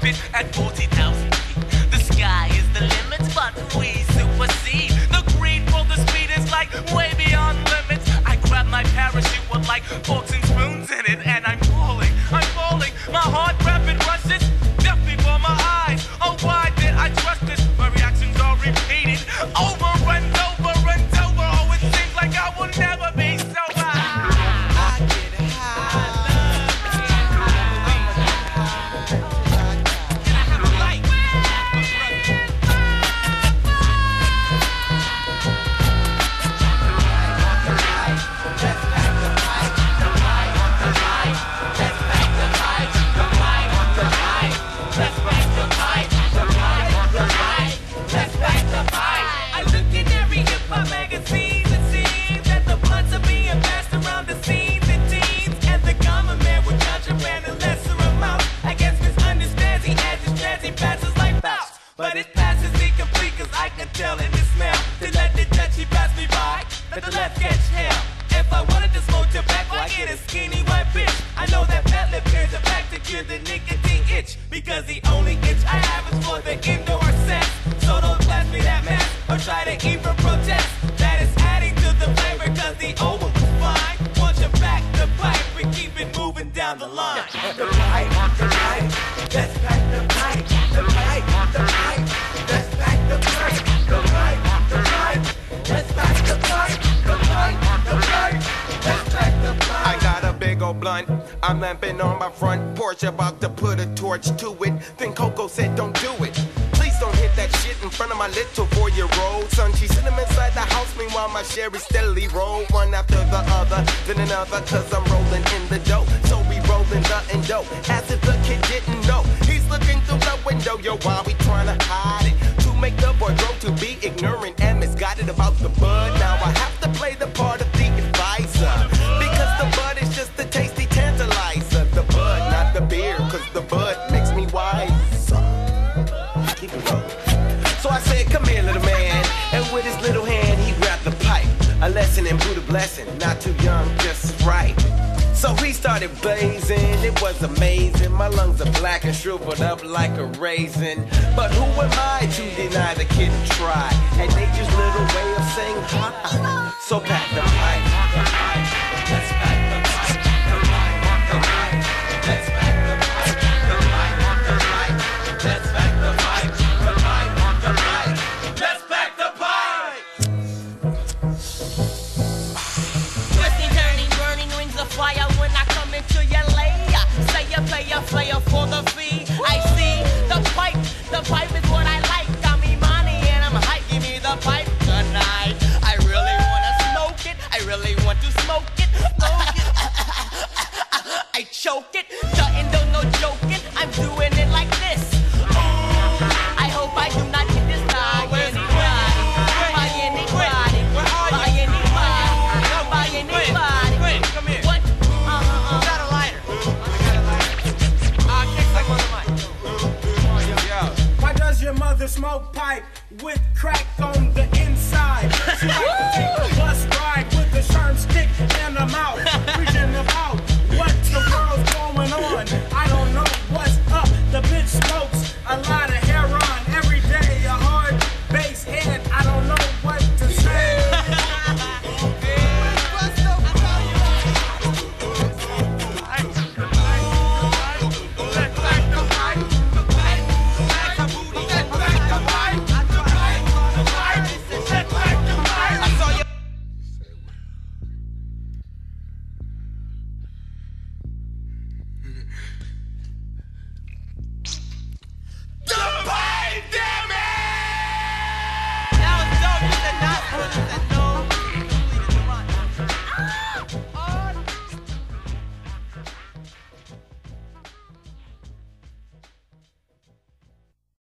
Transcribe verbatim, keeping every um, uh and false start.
pitch at forty thousand feet. The sky is the limit, but we supersede. The greed for the speed is like way beyond limits. I grab my parachute with like forks and spoons in it, and I'm falling, I'm falling. My heart rapid rushes, death before my eyes. Oh, why did I trust this? My reactions are repeated over and over and over. Oh, it seems like I will never be sober. But it passes incomplete, cause I can tell in the smell. To let the touchy pass me by, let the left catch hell. If I wanted to smoke tobacco, I get a skinny white bitch. I know that fat lip is a fact to cure the nicotine itch, because the only itch I have is for the indoor sex. So don't pass me that mess, or try to even protest. That is adding to the flavor, cause the old one was fine. Once you back the pipe, we keep it moving down the line. The pipe, the pipe, let's back the pipe. The pipe, the pipe, let's back the pipe. The pipe, the pipe, let's back the pipe. The pipe, the pipe, let's back the pipe. I got a big old blunt, I'm lamping on my front porch, about to put a torch to it. Then Coco said, don't do it. Please don't hit that shit in front of my little four-year-old son. She's sitting inside the house, meanwhile my Sherry steadily roll one after the other, then another, cause I'm rolling in the dough. So we rolling the endo, as if the kid didn't know. He's looking through the window, yo, why we trying to hide it? To make the boy grow to be ignorant and misguided about the bud. Now I have to play the part of the advisor, because the bud is just a tasty tantalizer. The bud, not the beer, cause the bud makes me wiser. Keep it going. So I said, come here, little man. And with his little hand, he grabbed the pipe. A lesson in Buddha blessing, not too young, just right. So he started blazing, it was amazing. My lungs are black and shriveled up like a raisin. But who am I to deny the kid a try? And nature's little way of saying hi. So pack the pipe. Let's pack the pipe. The pipe, the pipe. Let's pack the pipe. The pipe, the pipe. Let's pack the pipe. The pipe, the pipe. Let's pack the pipe. Twisting, turning, burning rings of fire when I come into your lair. Say you play a player for the fee. I see the pipe. The pipe is what I like. Got me money and I'm hype. Give me the pipe tonight. I really wanna smoke it. I really want to smoke it. Smoke it. I choke it. Nothing, don't no joking. I'm doing it like this. Ooh, I hope I do not get this by anybody. By anybody. By anybody. By anybody. Wait, come here. What? Uh-huh. Got a lighter. I got a lighter. Ah, kicks like one of mine. Why does your mother smoke pipe with crack on the inside? She likes to take a bus ride with a sharp stick in her mouth, preaching about what the world's going on. I don't know what's up. The bitch smokes a lot of heroin every day. A hard bass head. I don't know what to say.